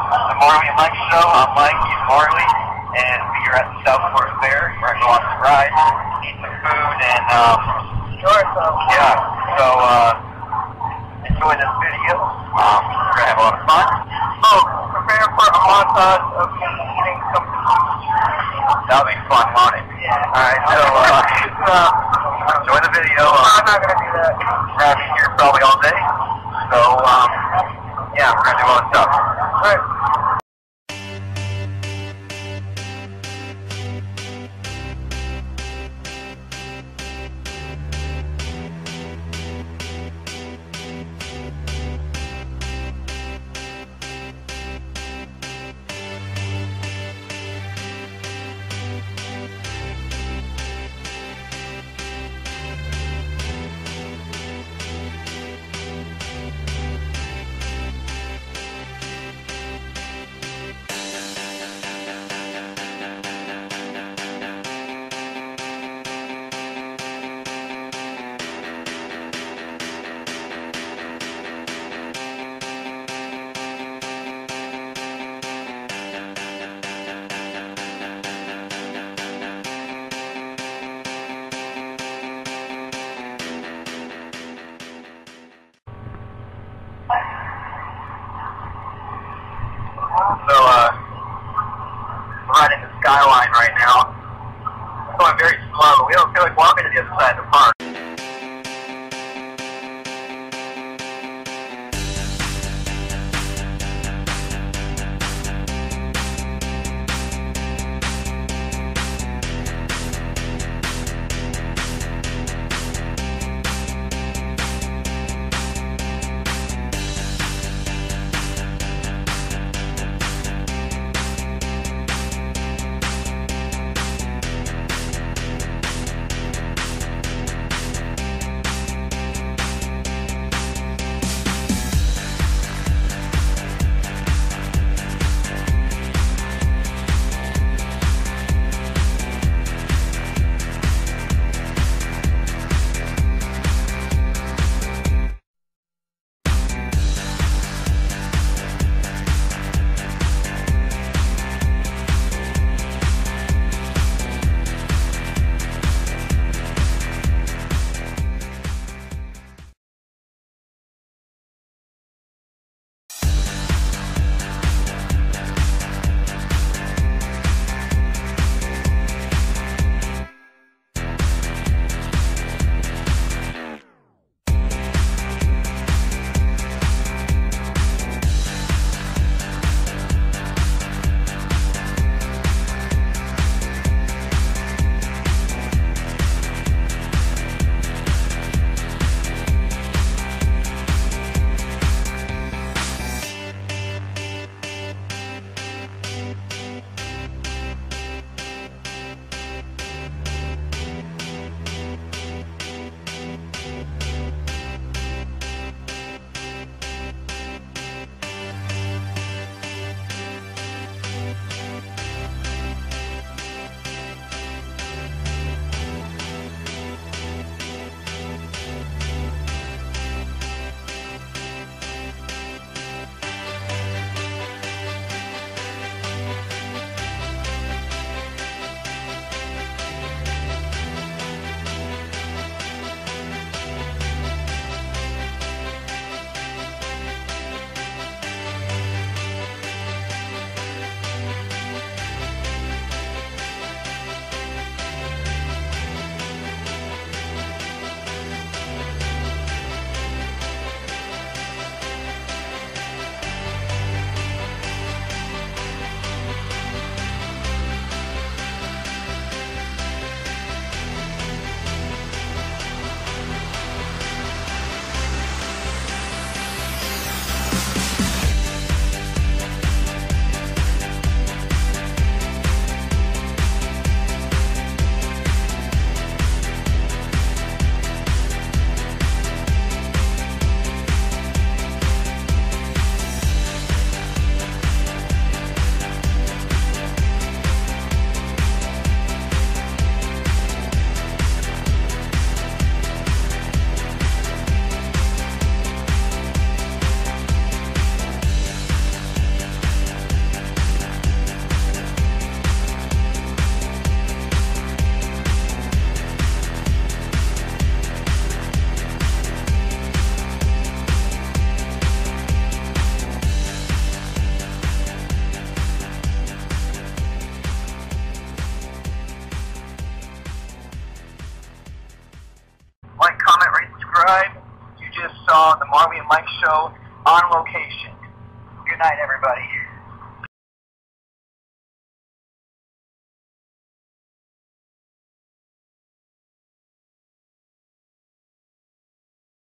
the Marlee and Mike show. I'm Mike, he's Marlee, and we are at the Southport Fair. We're going to go on some rides, eat some food, and enjoy this video. We're going to have a lot of fun. Oh, prepare for a montage of me eating some food. That'll be fun, won't it? Yeah. Alright, so enjoy the video. I'm not going to do that. We're going to be here probably all day. So, yeah, we're going to do all this stuff. Alright. So, we're riding the Skyline right now. It's going very slow. We don't feel like walking to the other side of the park. the Marlee and Mike Show on location. Good night, everybody.